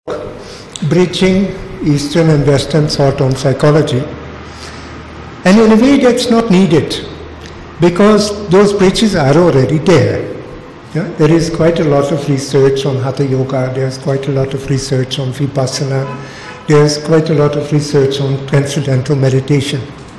bridging Eastern and Western thought on psychology. And in a way that's not needed, because those bridges are already there. Yeah? There is quite a lot of research on Hatha Yoga, there's quite a lot of research on Vipassana, there's quite a lot of research on transcendental meditation.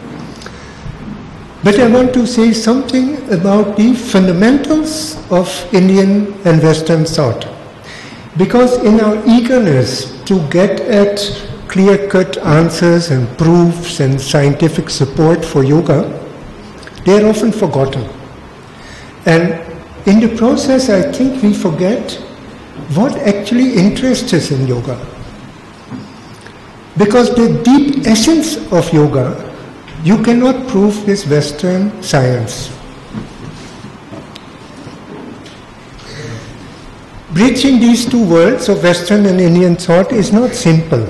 But I want to say something about the fundamentals of Indian and Western thought. Because in our eagerness to get at clear-cut answers and proofs and scientific support for yoga, they are often forgotten. And in the process, I think we forget what actually interests us in yoga. Because the deep essence of yoga, you cannot prove with Western science. Bridging these two worlds of Western and Indian thought is not simple.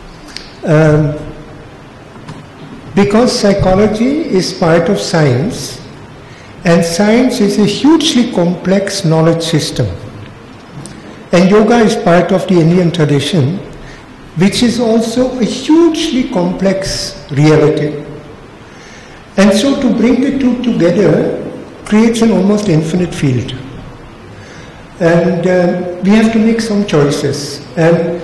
Because psychology is part of science, and science is a hugely complex knowledge system. And yoga is part of the Indian tradition, which is also a hugely complex reality. And so to bring the two together creates an almost infinite field. And we have to make some choices. And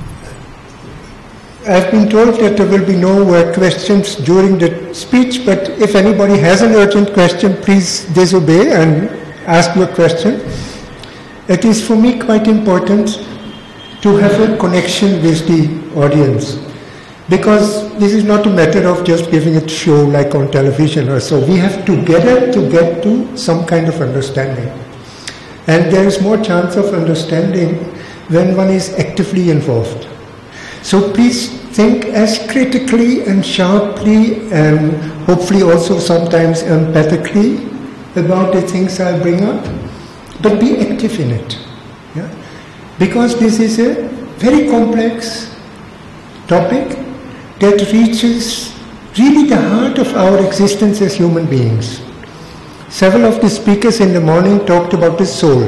I've been told that there will be no questions during the speech, but if anybody has an urgent question, please disobey and ask your question. It is for me quite important to have a connection with the audience, because this is not a matter of just giving a show like on television or so. We have together to get to some kind of understanding. And there is more chance of understanding when one is actively involved. So please think as critically and sharply and hopefully also sometimes empathically about the things I bring up, but be active in it. Yeah? Because this is a very complex topic that reaches really the heart of our existence as human beings. Several of the speakers in the morning talked about the soul.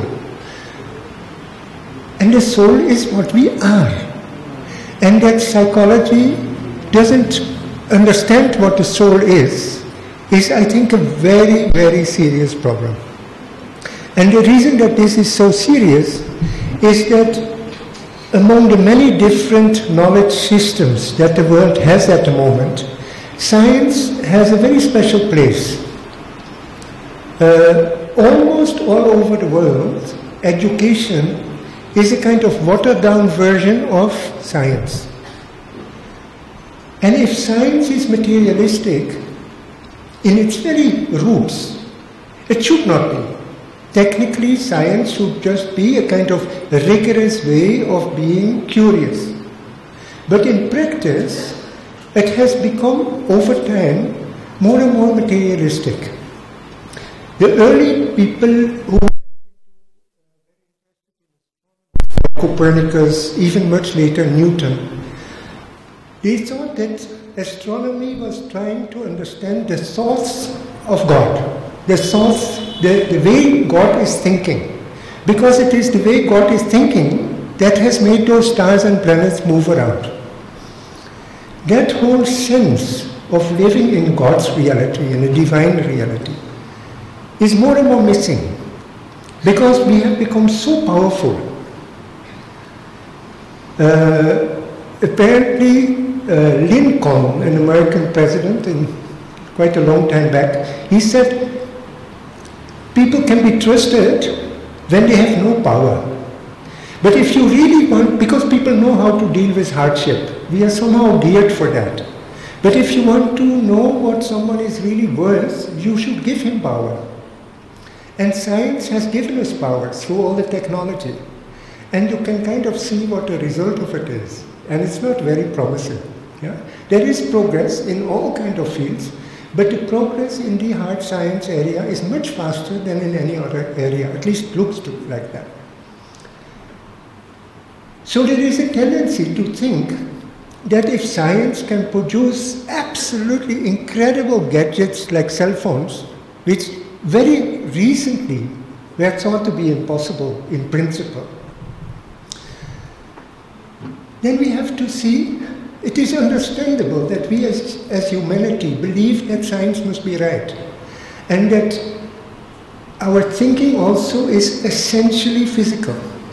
And the soul is what we are. And that psychology doesn't understand what the soul is I think a very, very serious problem. And the reason that this is so serious is that among the many different knowledge systems that the world has at the moment, science has a very special place. Almost all over the world, education is a kind of watered-down version of science. And if science is materialistic in its very roots, it should not be. Technically, science should just be a kind of rigorous way of being curious. But in practice, it has become, over time, more and more materialistic. The early people who Copernicus, even much later Newton, they thought that astronomy was trying to understand the thoughts of God, the thoughts, the way God is thinking. Because it is the way God is thinking that has made those stars and planets move around. That whole sense of living in God's reality, in a divine reality, is more and more missing, because we have become so powerful. Apparently, Lincoln, an American president, in quite a long time back, he said, people can be trusted when they have no power. But if you really want, because people know how to deal with hardship, we are somehow geared for that. But if you want to know what someone is really worth, you should give him power. And science has given us power through all the technology. And you can kind of see what the result of it is. And it's not very promising. Yeah? There is progress in all kinds of fields, but the progress in the hard science area is much faster than in any other area, at least looks like that. So there is a tendency to think that if science can produce absolutely incredible gadgets like cell phones, which very recently were thought to be impossible in principle, then we have to see, it is understandable that we as humanity believe that science must be right, and that our thinking also is essentially physical.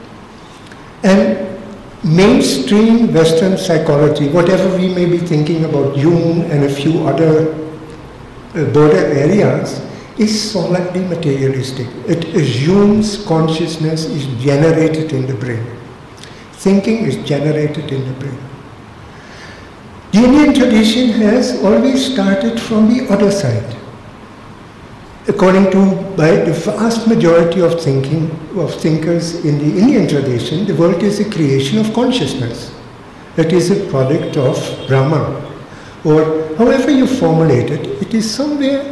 And mainstream Western psychology, whatever we may be thinking about Jung and a few other border areas, is solidly materialistic. It assumes consciousness is generated in the brain. Thinking is generated in the brain. The Indian tradition has always started from the other side. According to by the vast majority of thinkers in the Indian tradition, the world is a creation of consciousness. It is a product of Brahma. Or however you formulate it, it is somewhere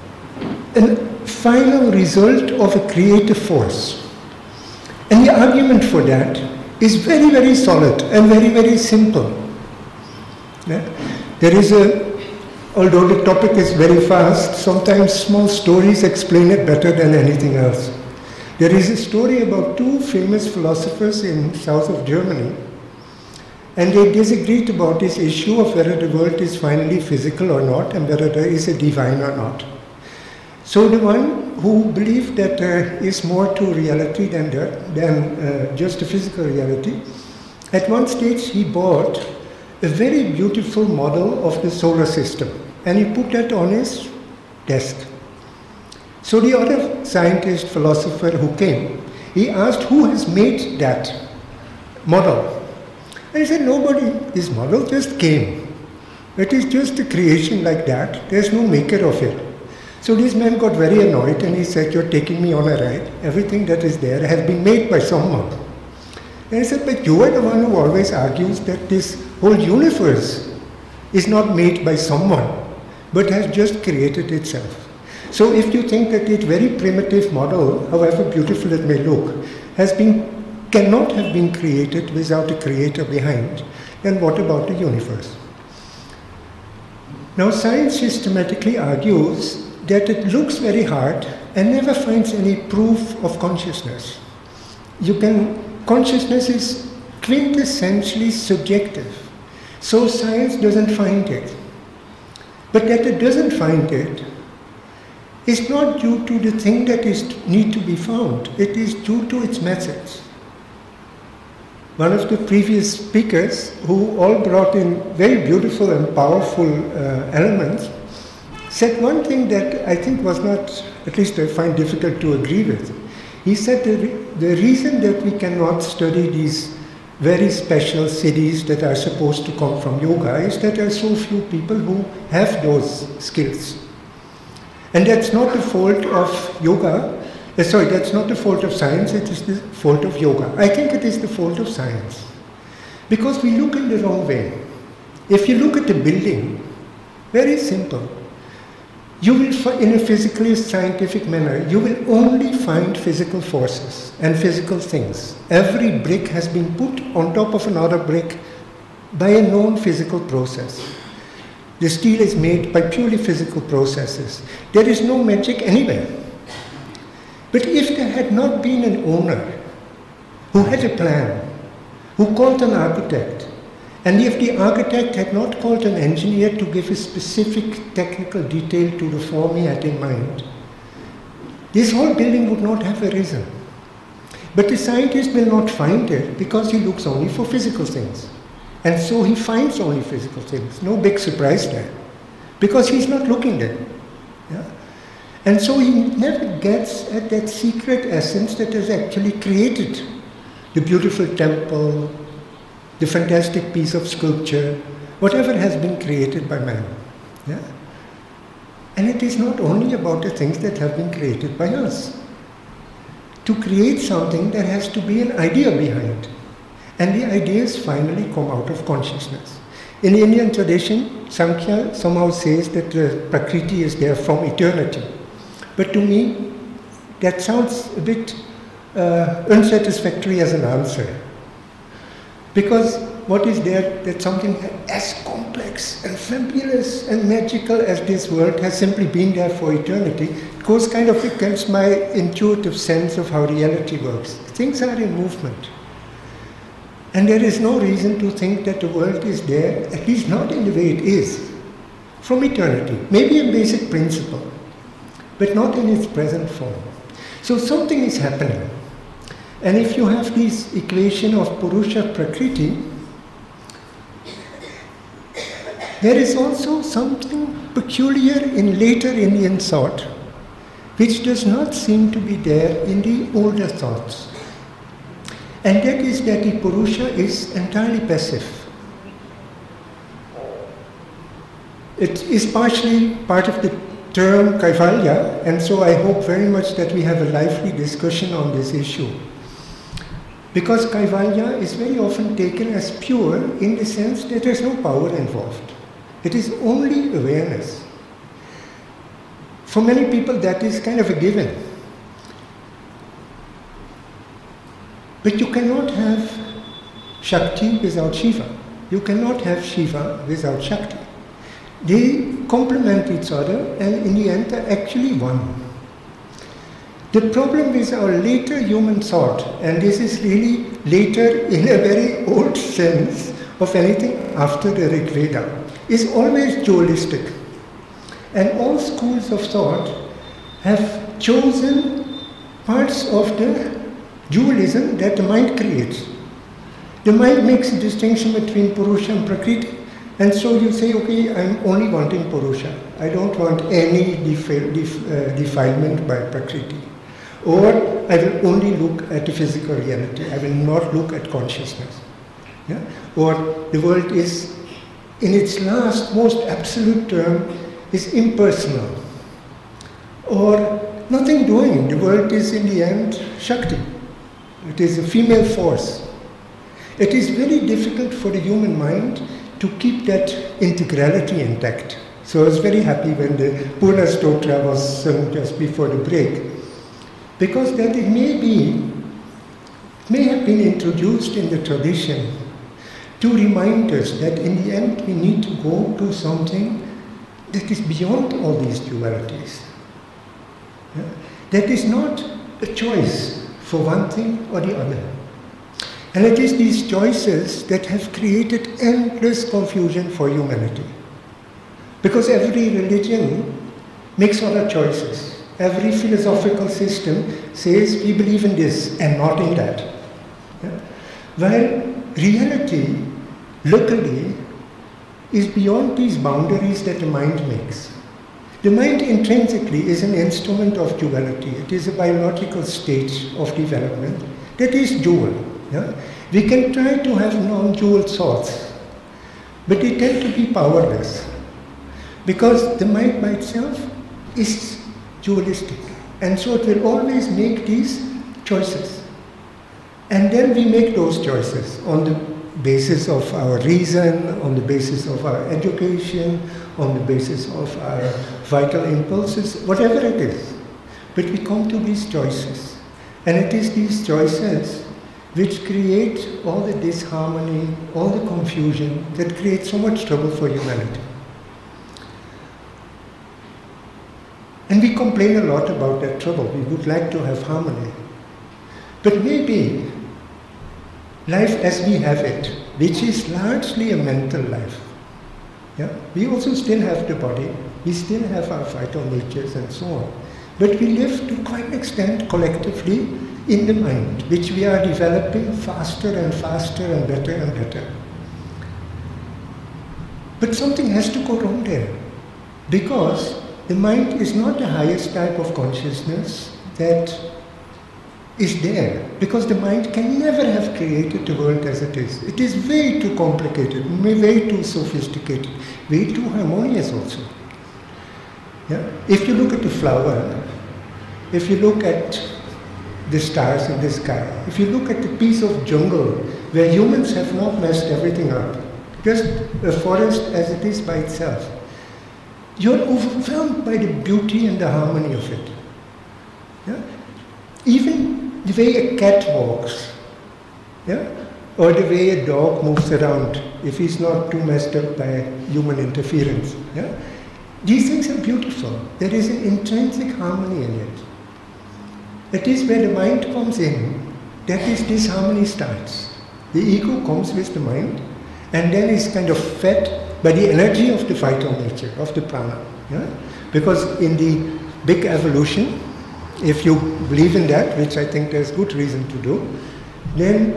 a final result of a creative force. And the argument for that is very, very solid and very, very simple. Yeah? There is although the topic is very vast, sometimes small stories explain it better than anything else. There is a story about two famous philosophers in south of Germany, and they disagreed about this issue of whether the world is finally physical or not, and whether there is a divine or not. So the one who believed that there is more to reality than just a physical reality, at one stage he bought a very beautiful model of the solar system, and he put that on his desk. So the other scientist, philosopher who came, he asked who has made that model. And he said, nobody, this model just came. It is just a creation like that, there's no maker of it. So this man got very annoyed and he said, you're taking me on a ride. Everything that is there has been made by someone. And I said, but you are the one who always argues that this whole universe is not made by someone, but has just created itself. So if you think that this very primitive model, however beautiful it may look, cannot have been created without a creator behind, then what about the universe? Now science systematically argues that it looks very hard and never finds any proof of consciousness. Consciousness is quintessentially subjective, so science doesn't find it. But that it doesn't find it is not due to the thing that need to be found, it is due to its methods. One of the previous speakers, who all brought in very beautiful and powerful elements, said one thing that I think was not, at least I find difficult to agree with. He said the reason that we cannot study these very special cities that are supposed to come from yoga is that there are so few people who have those skills. And that's not the fault of yoga, that's not the fault of science, it is the fault of yoga. I think it is the fault of science. Because we look in the wrong way. If you look at the building, very simple. You will, in a physically scientific manner, you will only find physical forces and physical things. Every brick has been put on top of another brick by a known physical process. The steel is made by purely physical processes. There is no magic anywhere. But if there had not been an owner who had a plan, who called an architect, and if the architect had not called an engineer to give a specific technical detail to the form he had in mind, this whole building would not have arisen. But the scientist will not find it because he looks only for physical things. And so he finds only physical things. No big surprise there. Because he's not looking there. Yeah? And so he never gets at that secret essence that has actually created the beautiful temple, the fantastic piece of sculpture, whatever has been created by man. Yeah? And it is not only about the things that have been created by us. To create something, there has to be an idea behind. And the ideas finally come out of consciousness. In the Indian tradition, Sankhya somehow says that the Prakriti is there from eternity. But to me, that sounds a bit unsatisfactory as an answer. Because what is there that something as complex and fabulous and magical as this world has simply been there for eternity, it goes kind of against my intuitive sense of how reality works. Things are in movement. And there is no reason to think that the world is there, at least not in the way it is, from eternity. Maybe a basic principle, but not in its present form. So something is happening. And if you have this equation of Purusha Prakriti, there is also something peculiar in later Indian thought, which does not seem to be there in the older thoughts. And that is that the Purusha is entirely passive. It is partially part of the term Kaivalya, and so I hope very much that we have a lively discussion on this issue. Because Kaivalya is very often taken as pure in the sense that there is no power involved. It is only awareness. For many people that is kind of a given. But you cannot have Shakti without Shiva. You cannot have Shiva without Shakti. They complement each other, and in the end they're actually one. The problem with our later human thought, and this is really later in a very old sense of anything after the Rig Veda, is always dualistic. And all schools of thought have chosen parts of the dualism that the mind creates. The mind makes a distinction between Purusha and Prakriti, and so you say, okay, I'm only wanting Purusha. I don't want any defilement by Prakriti. Or I will only look at the physical reality. I will not look at consciousness. Yeah? Or the world is, in its last, most absolute term, is impersonal. Or nothing doing. The world is, in the end, Shakti. It is a female force. It is very difficult for the human mind to keep that integrality intact. So I was very happy when the Purna Stotra was sung just before the break, because that it may have been introduced in the tradition to remind us that in the end we need to go to something that is beyond all these dualities. Yeah? That is not a choice for one thing or the other. And it is these choices that have created endless confusion for humanity. Because every religion makes other choices. Every philosophical system says we believe in this and not in that. Yeah? While reality, luckily, is beyond these boundaries that the mind makes. The mind intrinsically is an instrument of duality. It is a biological stage of development that is dual. Yeah? We can try to have non-dual thoughts, but they tend to be powerless because the mind by itself is dualistic, and so it will always make these choices. And then we make those choices on the basis of our reason, on the basis of our education, on the basis of our vital impulses, whatever it is. But we come to these choices, and it is these choices which create all the disharmony, all the confusion that creates so much trouble for humanity. And we complain a lot about that trouble. We would like to have harmony. But maybe life as we have it, which is largely a mental life. Yeah? We also still have the body, we still have our vital natures and so on. But we live to quite an extent collectively in the mind, which we are developing faster and faster and better. But something has to go wrong there, because the mind is not the highest type of consciousness that is there, because the mind can never have created the world as it is. It is way too complicated, way too sophisticated, way too harmonious also. Yeah? If you look at the flower, if you look at the stars in the sky, if you look at the piece of jungle where humans have not messed everything up, just a forest as it is by itself, you're overwhelmed by the beauty and the harmony of it. Yeah? Even the way a cat walks, yeah? Or the way a dog moves around, if he's not too messed up by human interference. Yeah? These things are beautiful. There is an intrinsic harmony in it. It is where the mind comes in that this harmony starts. The ego comes with the mind and then is kind of fed by the energy of the vital nature, of the prana. Yeah? Because in the big evolution, if you believe in that, which I think there's good reason to do, then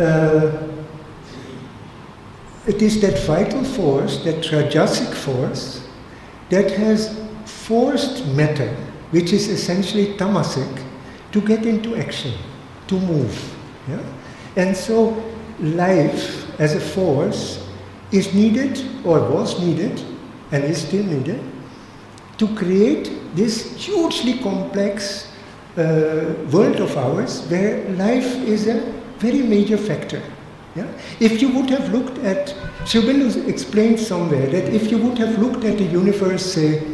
it is that vital force, that rajasic force, that has forced matter, which is essentially tamasic, to get into action, to move. Yeah? And so life as a force is needed, or was needed, and is still needed, to create this hugely complex world of ours where life is a very major factor. Yeah? If you would have looked at, Shirley explained somewhere that if you would have looked at the universe, say,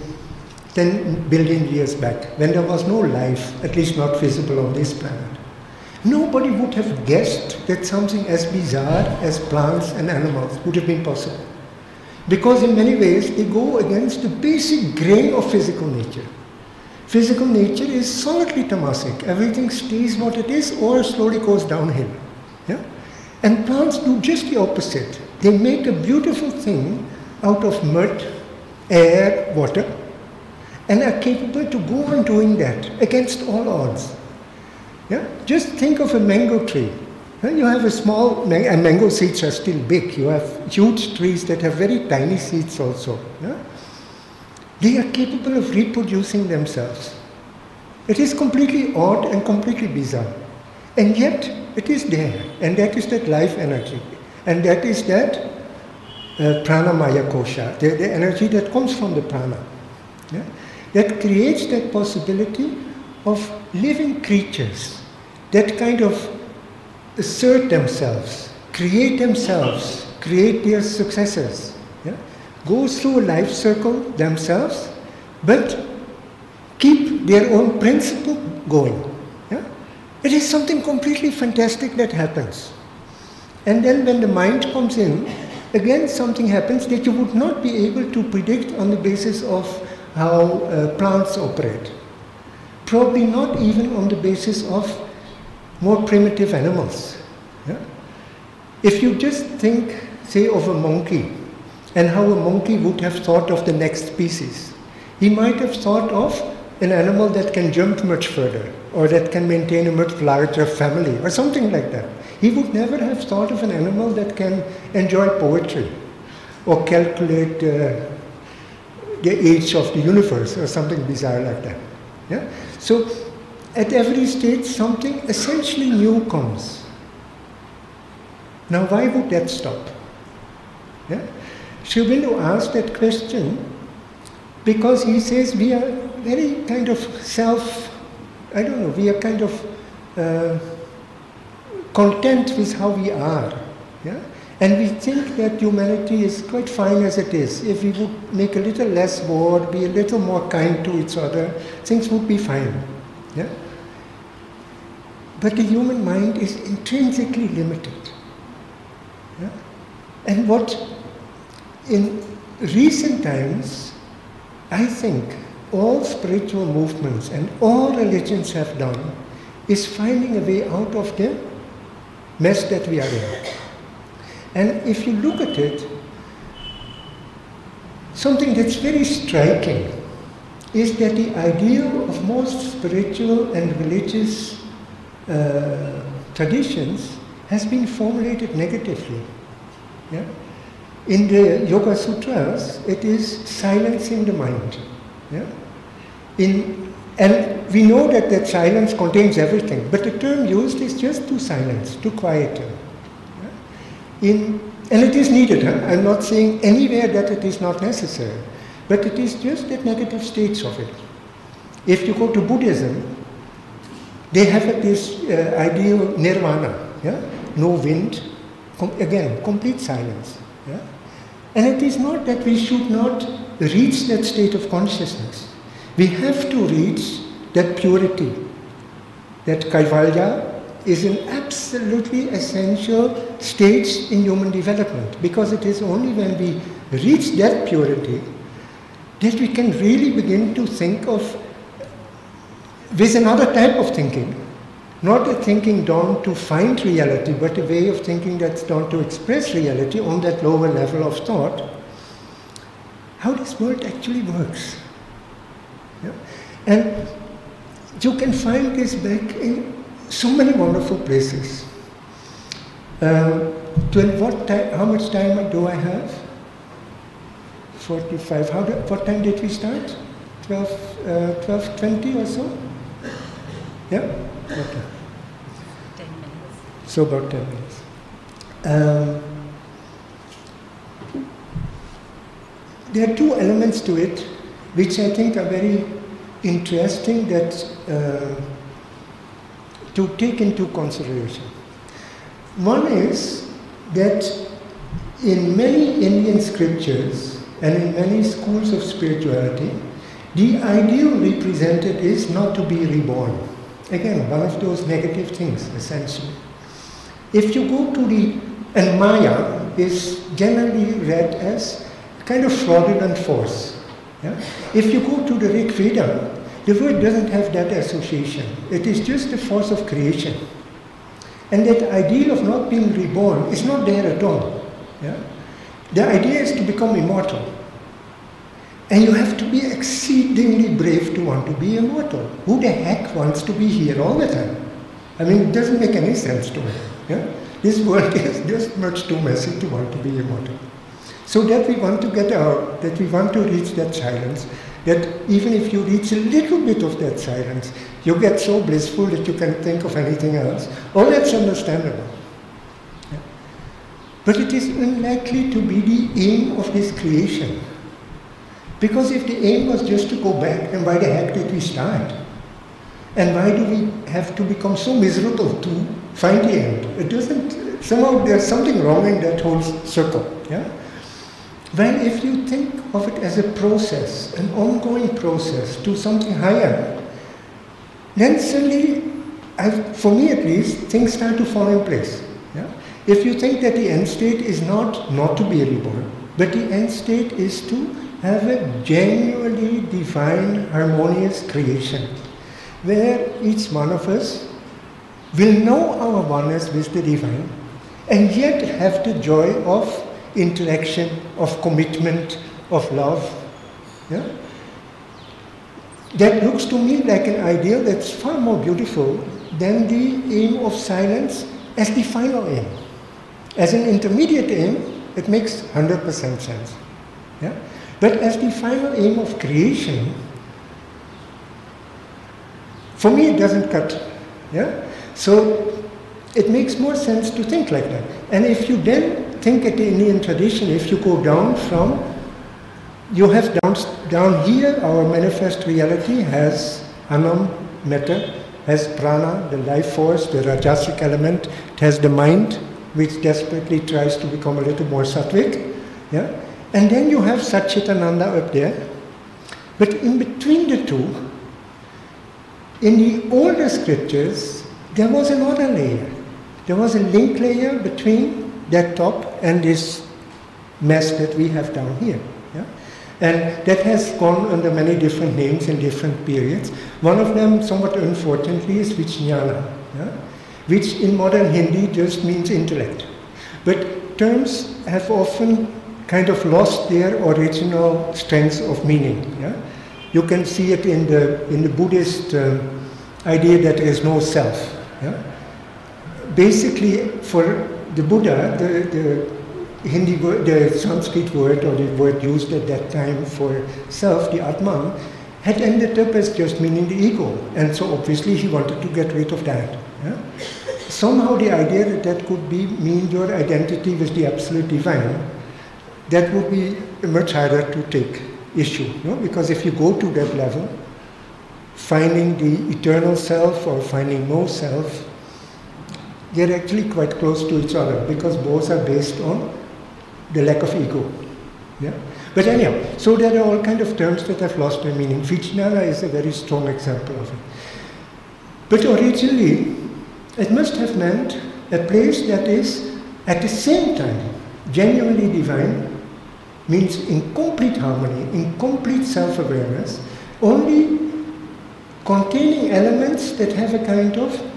10 billion years back, when there was no life, at least not visible on this planet, nobody would have guessed that something as bizarre as plants and animals would have been possible. Because in many ways, they go against the basic grain of physical nature. Physical nature is solidly tamasic. Everything stays what it is or slowly goes downhill. Yeah? And plants do just the opposite. They make a beautiful thing out of mud, air, water, and are capable to go on doing that against all odds. Yeah? Just think of a mango tree. You have a small, and mango seeds are still big. You have huge trees that have very tiny seeds also. Yeah? They are capable of reproducing themselves. It is completely odd and completely bizarre. And yet, it is there. And that is that life energy. And that is that pranamaya kosha, the energy that comes from the prana. Yeah? That creates that possibility of living creatures that kind of assert themselves, create their successors, yeah? Go through a life circle themselves, but keep their own principle going. Yeah? It is something completely fantastic that happens. And then when the mind comes in, again something happens that you would not be able to predict on the basis of how plants operate. Probably not even on the basis of more primitive animals. Yeah? If you just think, say, of a monkey, and how a monkey would have thought of the next species, he might have thought of an animal that can jump much further, or that can maintain a much larger family, or something like that. He would never have thought of an animal that can enjoy poetry, or calculate the age of the universe, or something bizarre like that. Yeah? So, at every stage, something essentially new comes. Now, why would that stop? Yeah? Shirley asked that question because he says we are very kind of we are kind of content with how we are. Yeah? And we think that humanity is quite fine as it is. If we would make a little less war, be a little more kind to each other, things would be fine. Yeah? But the human mind is intrinsically limited. Yeah? And what in recent times, I think all spiritual movements and all religions have done is finding a way out of the mess that we are in. And if you look at it, something that's very striking is that the ideal of most spiritual and religious traditions has been formulated negatively. Yeah? In the Yoga Sutras, it is silencing the mind. Yeah? And we know that silence contains everything, but the term used is just to silence, to quieten. Yeah? And it is needed. Huh? I'm not saying anywhere that it is not necessary, but it is just the negative states of it. If you go to Buddhism, they have this ideal nirvana, yeah? No wind, again, complete silence. Yeah? And it is not that we should not reach that state of consciousness. We have to reach that purity. That Kaivalya is an absolutely essential stage in human development, because it is only when we reach that purity that we can really begin to think of with another type of thinking, not a thinking done to find reality, but a way of thinking that's done to express reality on that lower level of thought, how this world actually works. Yeah? And you can find this back in so many wonderful places. How much time do I have? 45. What time did we start? 12:20 or so? Yeah? Okay. 10 minutes. So about 10 minutes. There are two elements to it which I think are very interesting that to take into consideration. One is that in many Indian scriptures and in many schools of spirituality, the ideal represented is not to be reborn. Again, one of those negative things, essentially. If you go to and Maya is generally read as a kind of fraudulent force. Yeah? If you go to the Rig Veda, the word doesn't have that association. It is just the force of creation. And that ideal of not being reborn is not there at all. Yeah? The idea is to become immortal. And you have to be exceedingly brave to want to be immortal. Who the heck wants to be here all the time? I mean, it doesn't make any sense to me. Yeah? This world is just much too messy to want to be immortal. So that we want to get out, that we want to reach that silence, that even if you reach a little bit of that silence, you get so blissful that you can think of anything else. All that's understandable. Yeah? But it is unlikely to be the aim of this creation. Because if the aim was just to go back, then why the heck did we start? And why do we have to become so miserable to find the end? It doesn't, somehow there's something wrong in that whole circle. Yeah? Well, if you think of it as a process, an ongoing process to something higher, then suddenly, for me at least, things start to fall in place. Yeah? If you think that the end state is not to be reborn, but the end state is to have a genuinely divine, harmonious creation, where each one of us will know our oneness with the divine, and yet have the joy of interaction, of commitment, of love. Yeah? That looks to me like an ideal that's far more beautiful than the aim of silence as the final aim. As an intermediate aim, it makes 100% sense. Yeah? But as the final aim of creation, for me it doesn't cut. Yeah? So it makes more sense to think like that. And if you then think at the Indian tradition, if you go down from, you have down here, our manifest reality has Anam, matter, has prana, the life force, the rajasic element, it has the mind, which desperately tries to become a little more sattvic. Yeah? And then you have Satchitananda up there. But in between the two, in the older scriptures, there was another layer. There was a link layer between that top and this mess that we have down here. Yeah? And that has gone under many different names in different periods. One of them, somewhat unfortunately, is Vijnana, yeah? Which in modern Hindi just means intellect. But terms have often kind of lost their original strengths of meaning. Yeah? You can see it in the Buddhist idea that there is no self. Yeah? Basically, for the Buddha, the Hindi word, the Sanskrit word, or the word used at that time for self, the Atman, had ended up as just meaning the ego. And so obviously he wanted to get rid of that. Yeah? Somehow the idea that could mean your identity with the absolute divine, that would be much harder to take issue. No? Because if you go to that level, finding the eternal self or finding no self, they're actually quite close to each other, because both are based on the lack of ego. Yeah? But anyhow, so there are all kinds of terms that have lost their meaning. Vijnana is a very strong example of it. But originally, it must have meant a place that is at the same time genuinely divine, means in complete harmony, in complete self-awareness, only containing elements that have a kind of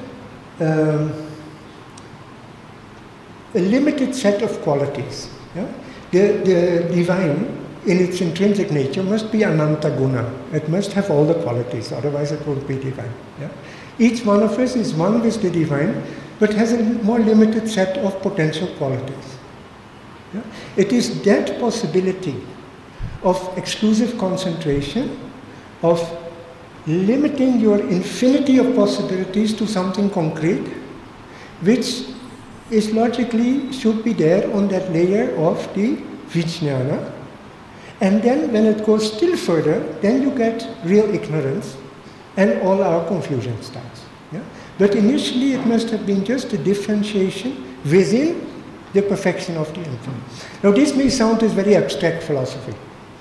a limited set of qualities. Yeah? The divine, in its intrinsic nature, must be ananta guna. It must have all the qualities, otherwise it won't be divine. Yeah? Each one of us is one with the divine, but has a more limited set of potential qualities. Yeah? It is that possibility of exclusive concentration, of limiting your infinity of possibilities to something concrete, which is logically should be there on that layer of the vijnana. And then when it goes still further, then you get real ignorance and all our confusion starts. Yeah? But initially it must have been just a differentiation within the perfection of the infinite. Now this may sound as very abstract philosophy.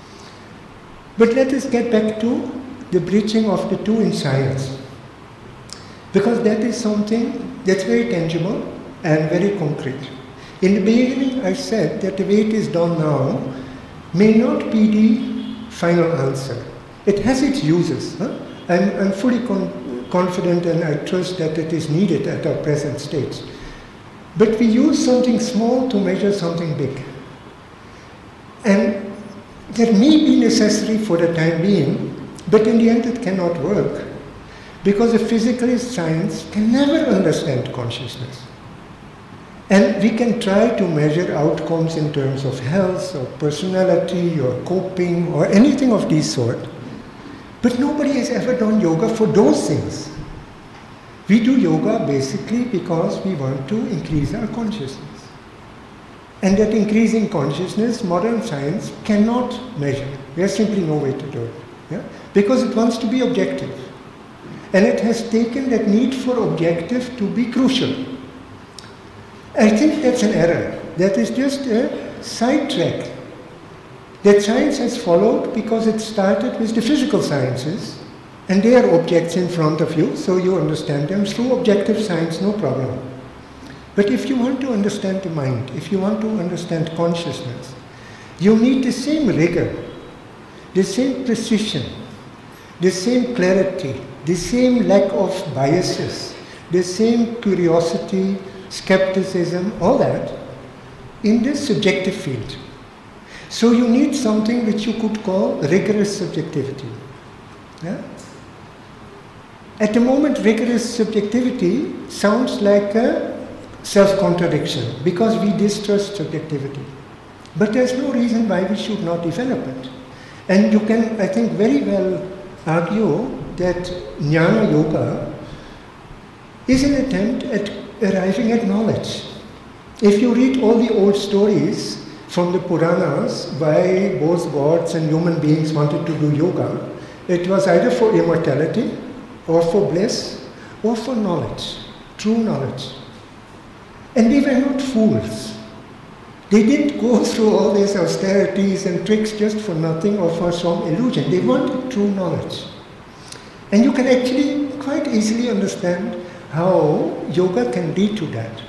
But let us get back to the bridging of the two in science. Because that is something that's very tangible and very concrete. In the beginning I said that the way it is done now may not be the final answer. It has its uses. Huh? I'm fully confident and I trust that it is needed at our present stage. But we use something small to measure something big. And that may be necessary for the time being, but in the end it cannot work. Because a physicalist science can never understand consciousness. And we can try to measure outcomes in terms of health or personality or coping or anything of this sort. But nobody has ever done yoga for those things. We do yoga basically because we want to increase our consciousness. And that increasing consciousness, modern science cannot measure. There's simply no way to do it. Yeah? Because it wants to be objective. And it has taken that need for objective to be crucial. I think that's an error. That is just a sidetrack that science has followed because it started with the physical sciences and they are objects in front of you, so you understand them through objective science, no problem. But if you want to understand the mind, if you want to understand consciousness, you need the same rigor, the same precision, the same clarity, the same lack of biases, the same curiosity, skepticism, all that, in this subjective field. So you need something which you could call rigorous subjectivity. Yeah? At the moment, rigorous subjectivity sounds like a self-contradiction because we distrust subjectivity. But there's no reason why we should not develop it. And you can, I think, very well argue that Jnana Yoga is an attempt at arriving at knowledge. If you read all the old stories from the Puranas why both gods and human beings wanted to do yoga, it was either for immortality or for bliss or for knowledge, true knowledge. And they were not fools. They didn't go through all these austerities and tricks just for nothing or for some illusion. They wanted true knowledge. And you can actually quite easily understand how yoga can lead to that.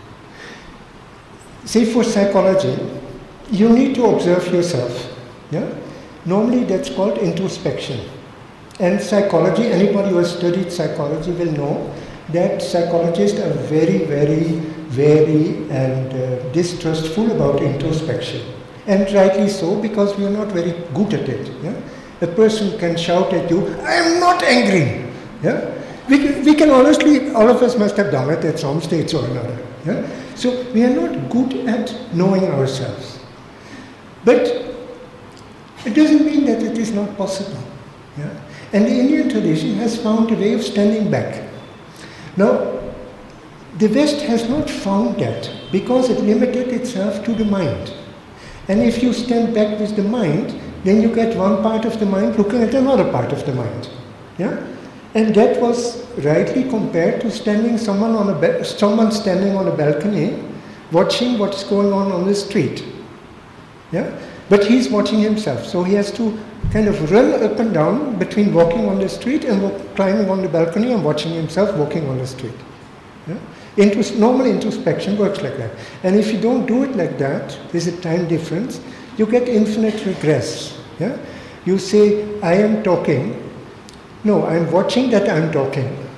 Say for psychology, you need to observe yourself. Yeah? Normally that's called introspection. And psychology, anybody who has studied psychology will know that psychologists are very, very wary and distrustful about introspection. And rightly so, because we are not very good at it. Yeah? A person can shout at you, I am not angry. Yeah? We can honestly, all of us must have done it at some stage or another. Yeah? So we are not good at knowing ourselves. But it doesn't mean that it is not possible. Yeah? And the Indian tradition has found a way of standing back. Now, the West has not found that because it limited itself to the mind. And if you stand back with the mind, then you get one part of the mind looking at another part of the mind. Yeah? And that was rightly compared to someone standing on a balcony watching what's going on the street. Yeah? But he's watching himself, so he has to kind of run up and down between walking on the street and climbing on the balcony and watching himself walking on the street. Yeah? Normal introspection works like that. And if you don't do it like that, there's a time difference, you get infinite regress. Yeah? You say, I am talking. No, I'm watching that I'm talking.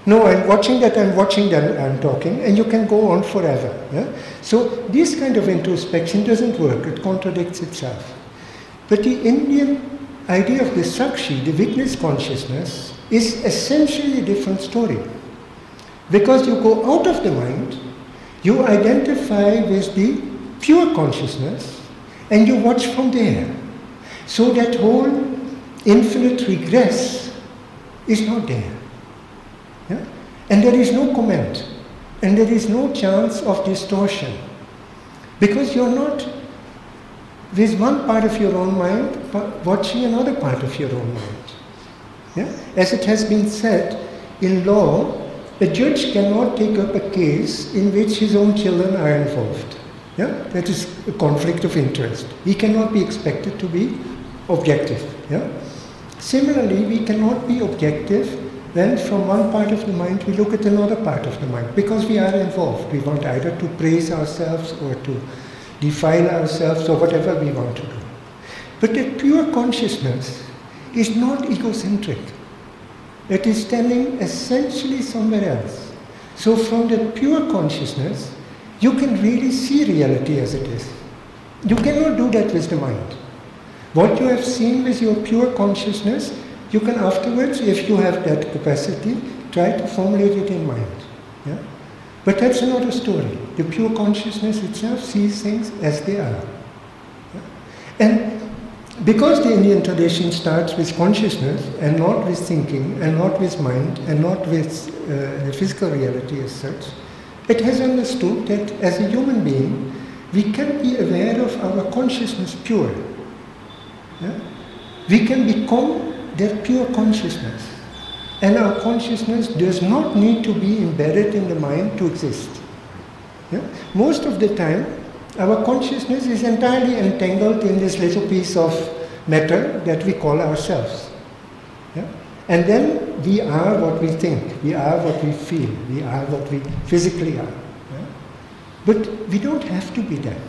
No, I'm watching that, I'm talking, and you can go on forever. Yeah? So this kind of introspection doesn't work, it contradicts itself. But the Indian idea of the Sakshi, the witness consciousness, is essentially a different story. Because you go out of the mind, you identify with the pure consciousness, and you watch from there. So that whole infinite regress is not there. Yeah? And there is no comment, and there is no chance of distortion. Because you're not with one part of your own mind watching another part of your own mind. Yeah? As it has been said, in law, a judge cannot take up a case in which his own children are involved. Yeah? That is a conflict of interest. He cannot be expected to be objective. Yeah? Similarly, we cannot be objective when from one part of the mind we look at another part of the mind, because we are involved. We want either to praise ourselves or to defile ourselves or whatever we want to do. But the pure consciousness is not egocentric. It is standing essentially somewhere else. So from the pure consciousness, you can really see reality as it is. You cannot do that with the mind. What you have seen with your pure consciousness, you can afterwards, if you have that capacity, try to formulate it in mind. Yeah? But that's another story. The pure consciousness itself sees things as they are. Yeah? And because the Indian tradition starts with consciousness and not with thinking and not with mind and not with the physical reality as such, it has understood that as a human being, we can be aware of our consciousness pure. Yeah? We can become that pure consciousness. And our consciousness does not need to be embedded in the mind to exist. Yeah? Most of the time, our consciousness is entirely entangled in this little piece of matter that we call ourselves. Yeah? And then we are what we think, we are what we feel, we are what we physically are. Yeah? But we don't have to be that.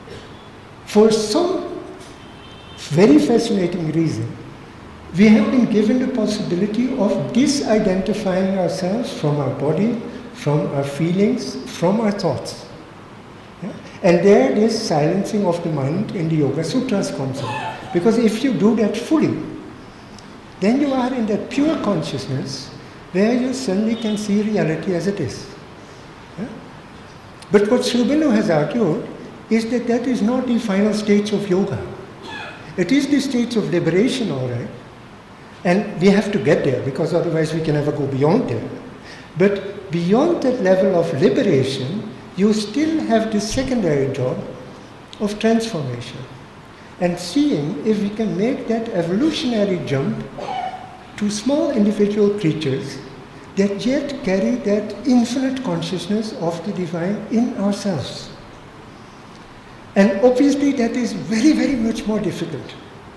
For some very fascinating reason, we have been given the possibility of disidentifying ourselves from our body, from our feelings, from our thoughts. Yeah? And there is silencing of the mind in the Yoga Sutras concept. Because if you do that fully, then you are in that pure consciousness where you suddenly can see reality as it is. Yeah? But what Sri Aurobindo has argued is that that is not the final stage of yoga. It is the stage of liberation, all right. And we have to get there, because otherwise we can never go beyond there. But beyond that level of liberation, you still have the secondary job of transformation. And seeing if we can make that evolutionary jump to small individual creatures that yet carry that infinite consciousness of the divine in ourselves. And obviously that is very, very much more difficult.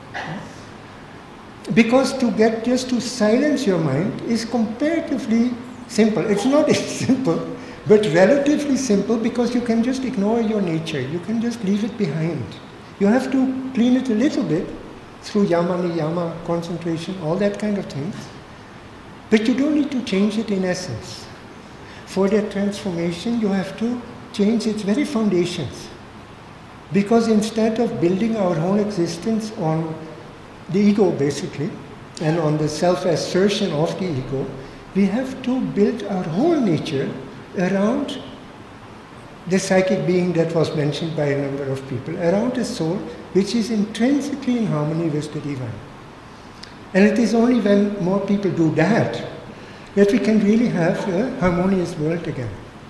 Because to get just to silence your mind is comparatively simple. It's not simple, but relatively simple, because you can just ignore your nature. You can just leave it behind. You have to clean it a little bit through yama, niyama, concentration, all that kind of things. But you don't need to change it in essence. For that transformation, you have to change its very foundations. Because instead of building our whole existence on the ego, basically, and on the self-assertion of the ego, we have to build our whole nature around the psychic being that was mentioned by a number of people, around a soul which is intrinsically in harmony with the divine. And it is only when more people do that that we can really have a harmonious world again.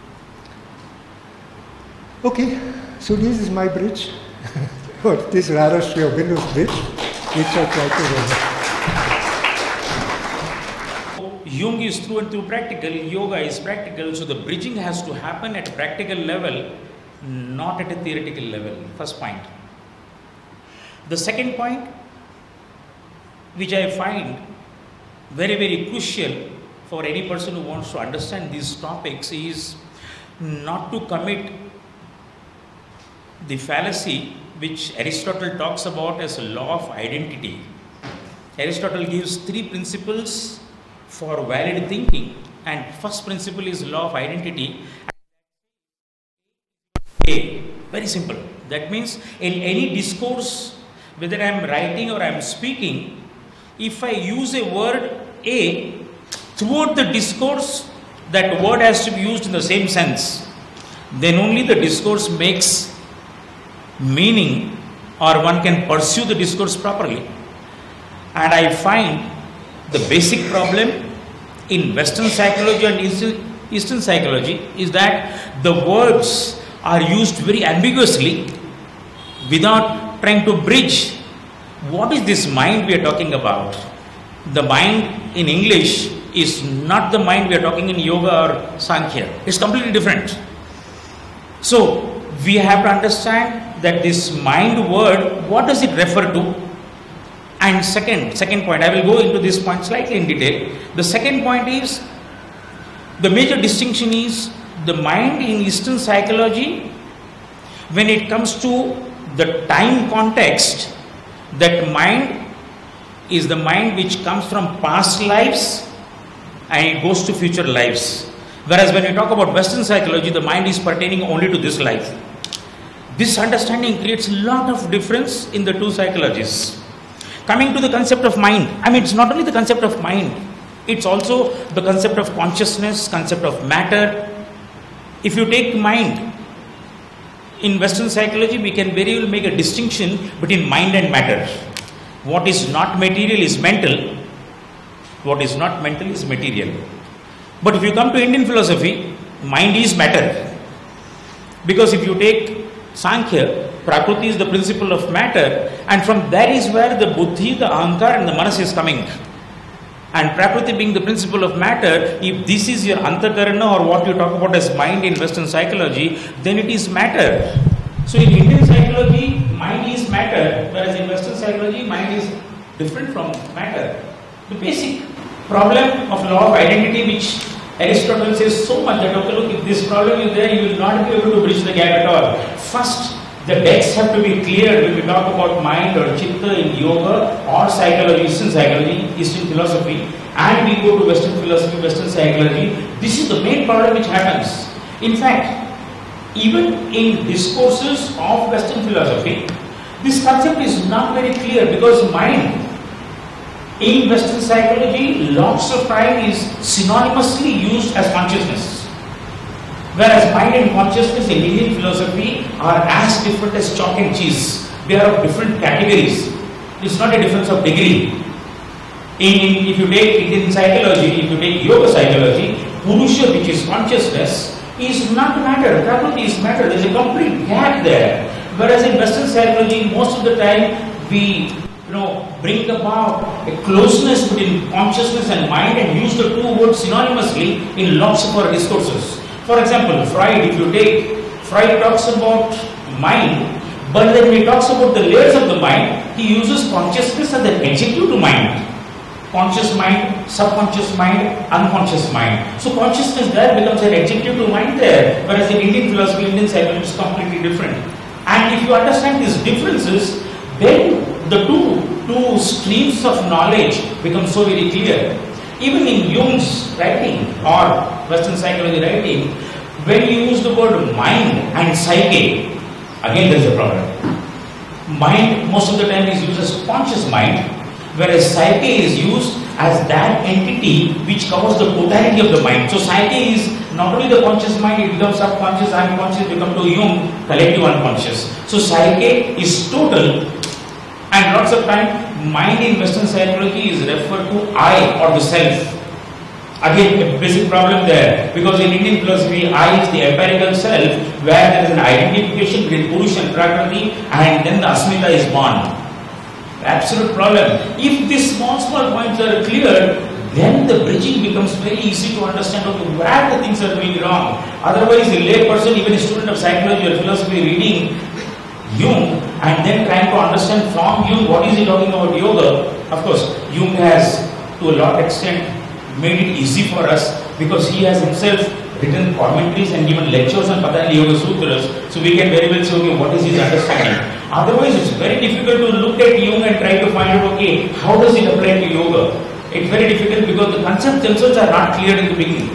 Okay, so this is my bridge, or this rather Sri Aurobindo's bridge, which I try to run. Jung is through and through practical, yoga is practical, so the bridging has to happen at a practical level, not at a theoretical level. First point. The second point, which I find very, very crucial for any person who wants to understand these topics, is not to commit the fallacy which Aristotle talks about as a law of identity. Aristotle gives 3 principles for valid thinking. and first principle is law of identity. A, very simple. That means in any discourse, whether I am writing or I am speaking, if I use a word A, throughout the discourse, that word has to be used in the same sense. Then only the discourse makes meaning, or one can pursue the discourse properly. And I find the basic problem in Western psychology and Eastern psychology is that the words are used very ambiguously without trying to bridge what is this mind we are talking about. The mind in English is not the mind we are talking in yoga or Sankhya. It's completely different. So we have to understand that this mind word, what does it refer to? And second point, I will go into this point slightly in detail. The second point is, the major distinction is the mind in Eastern psychology, when it comes to the time context, that mind is the mind which comes from past lives and it goes to future lives. Whereas when we talk about Western psychology, the mind is pertaining only to this life. This understanding creates a lot of difference in the two psychologies. Coming to the concept of mind, it's not only the concept of mind, it's also the concept of consciousness, concept of matter. If you take mind, in Western psychology, we can very well make a distinction between mind and matter. What is not material is mental, what is not mental is material. But if you come to Indian philosophy, mind is matter. Because if you take Sankhya, Prakriti is the principle of matter, and from there is where the Buddhi, the Ahankar and the Manas is coming. And Prakriti being the principle of matter, if this is your Antakarana or what you talk about as mind in Western psychology, then it is matter. So in Indian psychology, mind is matter, whereas in Western psychology, mind is different from matter. The basic problem of law of identity, which Aristotle says so much that, okay, look, if this problem is there, you will not be able to bridge the gap at all. First, the decks have to be cleared when we talk about mind or chitta in yoga or psychology, Eastern psychology, Eastern philosophy, and we go to Western philosophy, Western psychology. This is the main problem which happens. In fact, even in discourses of Western philosophy, this concept is not very clear, because mind in Western psychology lots of time is synonymously used as consciousness. Whereas mind and consciousness in Indian philosophy are as different as chalk and cheese. They are of different categories. It's not a difference of degree. If you take Indian psychology, if you take yoga psychology, Purusha, which is consciousness, is not matter. Prakriti is matter. There is a complete gap there. Whereas in Western psychology, most of the time we bring about a closeness between consciousness and mind and use the two words synonymously in lots of our discourses. For example, Freud, if you take, Freud talks about mind, but then when he talks about the layers of the mind, he uses consciousness as an adjective to mind. Conscious mind, subconscious mind, unconscious mind. So consciousness there becomes an adjective to mind there, whereas in Indian philosophy, Indian psychology is completely different. And if you understand these differences, then the two streams of knowledge become so very clear. Even in Jung's writing or Western psychology writing, when you use the word mind and psyche, again there is a problem. Mind most of the time is used as conscious mind, whereas psyche is used as that entity which covers the totality of the mind. So psyche is not only the conscious mind, it becomes subconscious, unconscious, become to Jung, collective unconscious. So psyche is total, and lots of time mind in Western psychology is referred to I or the self. Again, a basic problem there, because in Indian philosophy, I is the empirical self, where there is an identification between Purusha and Prakriti, and then the Asmita is born. Absolute problem. If these small points are cleared, then the bridging becomes very easy to understand where the things are going wrong. Otherwise, a lay person, even a student of psychology or philosophy, reading Jung and then trying to understand from Jung what is he talking about yoga. Of course, Jung has to a lot extent made it easy for us, because he has himself written commentaries and given lectures on Patanjali Yoga Sutras, so we can very well say, okay, what is his understanding. Otherwise, it's very difficult to look at Jung and try to find out, okay, how does it apply to yoga? It's very difficult because the concepts themselves are not clear in the beginning.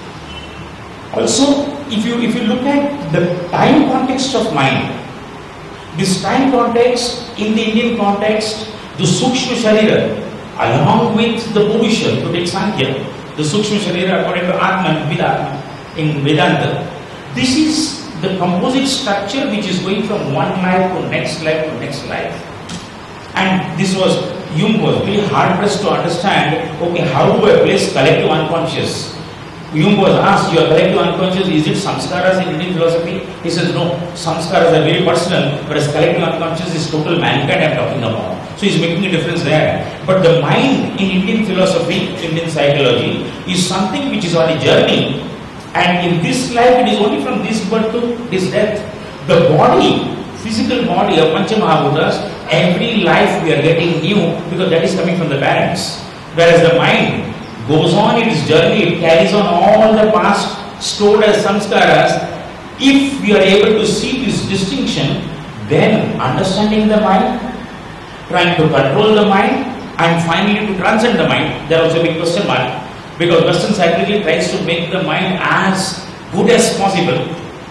Also, if you look at the time context of mind, this time context, in the Indian context, the Sukshma Sharira, along with the Purusha, to take Sankhya, the Sukshma Sharira according to Atman, in Vedanta, this is the composite structure which is going from one life to next life to next life. And this was, Jung was really hard pressed to understand, okay, how do I place collective unconscious? Jung was asked, your collective unconscious, is it samskaras in Indian philosophy? He says, no, samskaras are very personal, whereas collective unconscious is total mankind I am talking about. So he's making a difference there. But the mind in Indian philosophy, Indian psychology, is something which is on a journey, and in this life it is only from this birth to this death. The body, physical body of Pancha Mahabhutas, every life we are getting new because that is coming from the parents. Whereas the mind goes on its journey, it carries on all the past stored as samskaras. If we are able to see this distinction, then understanding the mind, trying to control the mind, and finally to transcend the mind, there was a big question mark. Because Western psychology tries to make the mind as good as possible,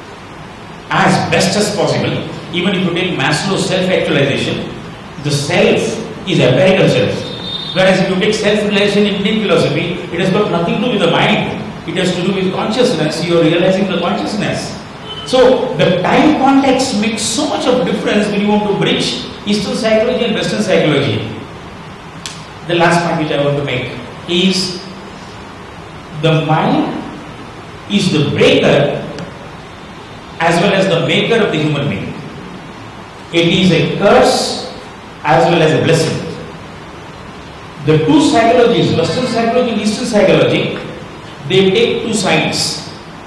as best as possible. Even if you take Maslow's self-actualization, the self is empirical self. Whereas if you take self-realization in Indian philosophy, it has got nothing to do with the mind. It has to do with consciousness. You are realizing the consciousness. So the time context makes so much of difference when you want to bridge Eastern psychology and Western psychology. The last point which I want to make is the mind is the breaker as well as the maker of the human being. It is a curse as well as a blessing. The two psychologies, Western psychology and Eastern psychology, they take two sides.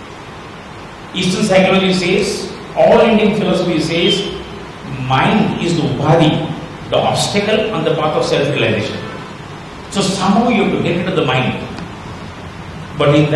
Eastern psychology says, all Indian philosophy says, mind is the upadhi, the obstacle on the path of self-realization. So somehow you have to get into the mind. But in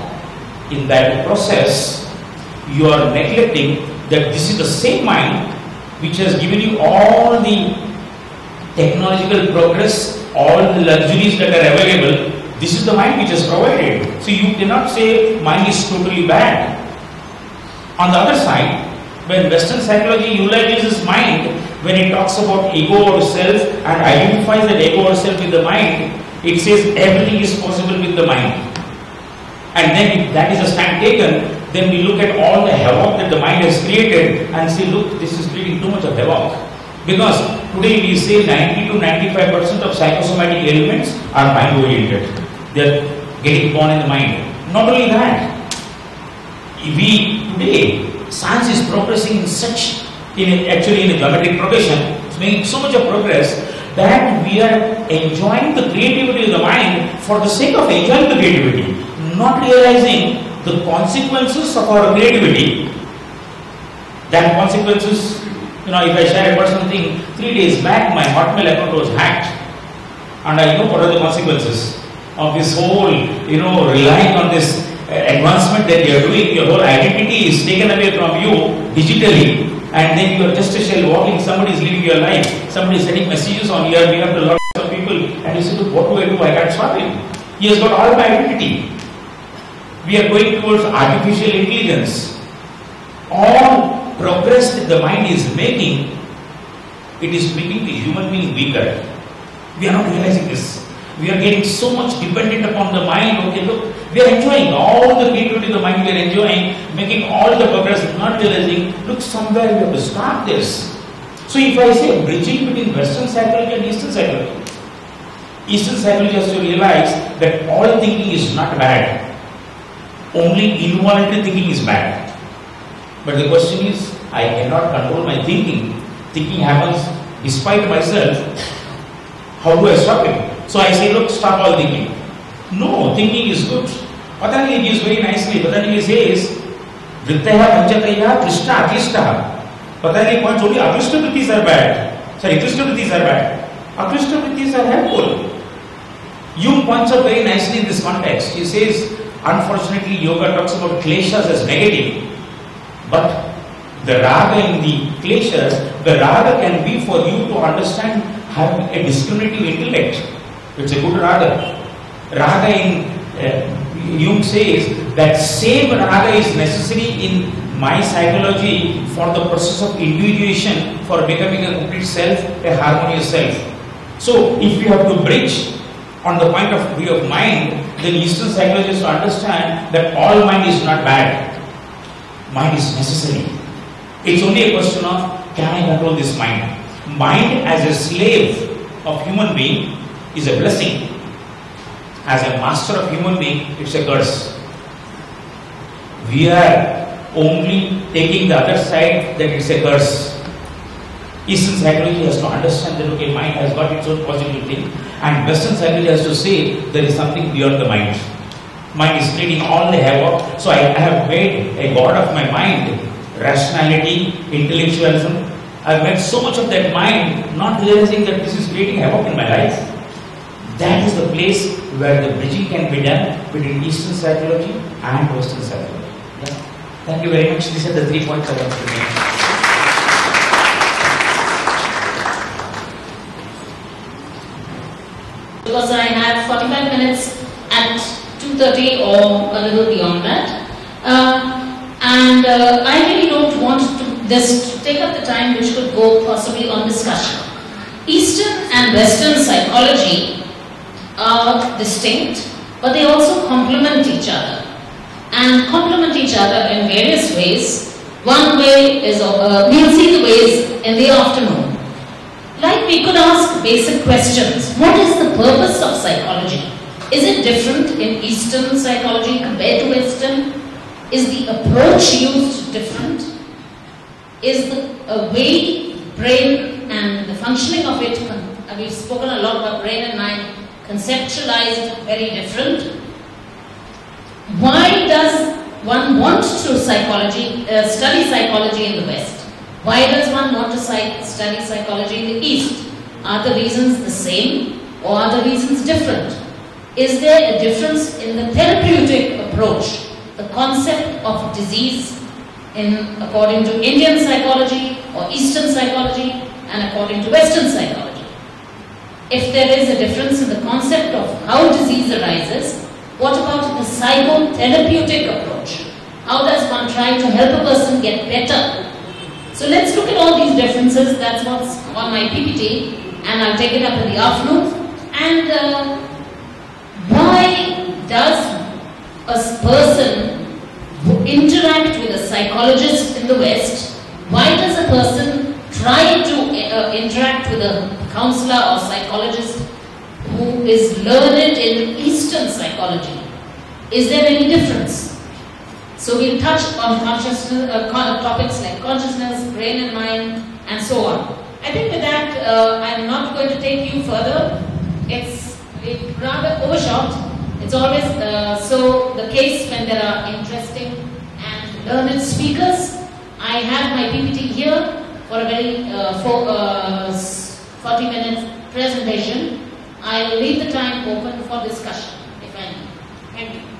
that process, you are neglecting that this is the same mind which has given you all the technological progress, all the luxuries that are available. This is the mind which has provided. So you cannot say mind is totally bad. On the other side, when Western psychology utilizes mind, when it talks about ego or self and identifies that ego or self with the mind, it says everything is possible with the mind. And then if that is a stand taken, then we look at all the havoc that the mind has created and say, look, this is creating too much of havoc. Because today we say 90 to 95% of psychosomatic ailments are mind oriented. They are getting born in the mind. Not only that, today science is progressing in a geometric progression. It's making so much of progress that we are enjoying the creativity of the mind for the sake of enjoying the creativity, not realizing the consequences of our creativity. That consequences, if I share a personal thing, 3 days back my Hotmail account was hacked, and I know what are the consequences of this whole, relying on this advancement that you are doing. Your whole identity is taken away from you digitally, and then you are just a shell walking. Somebody is living your life. Somebody is sending messages on your behalf to lots of people, and you say, what do? I can't stop him. He has got all my identity. We are going towards artificial intelligence. All progress that the mind is making, it is making the human being weaker. We are not realizing this. We are getting so much dependent upon the mind. Okay, look, we are enjoying all the creativity of the mind. We are enjoying, making all the progress, not realizing, look, somewhere we have to start this. So if I say bridging between Western psychology and Eastern psychology, Eastern psychology has to realize that all thinking is not bad. Only involuntary thinking is bad. But the question is, I cannot control my thinking. Thinking happens despite myself. How do I stop it? So I say, look, stop all thinking. No, thinking is good. Patanjali gives very nicely. Patanjali says, Vrittaya Panchataya Krishna Aklishta. Patanjali points only Aklishta Vrittis are bad. Sorry, Krishna Vrittis are bad. Aklishta Vrittis are helpful. Jung points out very nicely in this context. He says, unfortunately, yoga talks about kleshas as negative. But the raga in the kleshas, the raga can be for you to understand, have a discriminative intellect. It's a good raga. Raga in Jung says that same raga is necessary in my psychology for the process of individuation, for becoming a complete self, a harmonious self. So if you have to bridge on the point of view of mind, then Eastern psychologists understand that all mind is not bad. Mind is necessary. It's only a question of, can I control this mind? Mind as a slave of human being is a blessing. As a master of human being, it's a curse. We are only taking the other side, that it's a curse. Eastern psychology has to understand that, okay, mind has got its own positive thing, and Western psychology has to say there is something beyond the mind. Mind is creating all the havoc, so I have made a god of my mind, rationality, intellectualism. I've made so much of that mind, not realizing that this is creating havoc in my life. That is the place where the bridging can be done between Eastern psychology and Western psychology. Yeah. Thank you very much. These are the 3 points I want to make. Because I have 45 minutes at 2:30 or a little beyond that. I really don't want to take up the time which could go possibly on discussion. Eastern and Western psychology are distinct, but they also complement each other. And complement each other in various ways. One way is, we'll see the ways in the afternoon. Like we could ask basic questions. What is the purpose of psychology? Is it different in Eastern psychology compared to Western? Is the approach used different? Is the way brain and the functioning of it, we've spoken a lot about brain and mind, conceptualized very different? Why does one want to study psychology in the West? Why does one want to study psychology in the East? Are the reasons the same or are the reasons different? Is there a difference in the therapeutic approach, the concept of disease according to Indian psychology or Eastern psychology and according to Western psychology? If there is a difference in the concept of how disease arises, what about the psychotherapeutic approach? How does one try to help a person get better? So let's look at all these differences. That's what's on my PPT, and I'll take it up in the afternoon. And why does a person interact with a psychologist in the West? Why does a person try to interact with a counselor or psychologist who is learned in Eastern psychology? Is there any difference? So we'll touch on consciousness, topics like consciousness, brain and mind, and so on. I think with that, I'm not going to take you further. It's rather overshot. It's always so the case when there are interesting and learned speakers. I have my PPT here for a very 40-minute presentation. I'll leave the time open for discussion, if any. Thank you.